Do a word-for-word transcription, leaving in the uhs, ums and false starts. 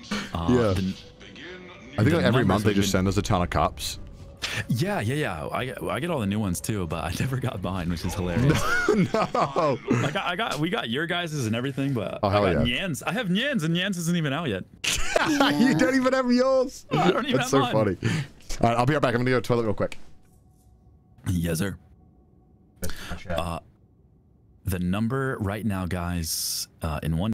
Uh, yeah. The, I think like every month they just been... send us a ton of cups. Yeah, yeah, yeah. I I get all the new ones too, but I never got mine, which is hilarious. No. I got, I got, we got your guys's and everything, but oh, hell I got yeah. Nyan's. I have Nyan's, and Nyan's isn't even out yet. Yeah. You don't even have yours. I don't even That's have so mine. funny. All right, I'll be right back. I'm gonna go to the toilet real quick. Yes, sir. Uh, the number right now, guys, uh, in one.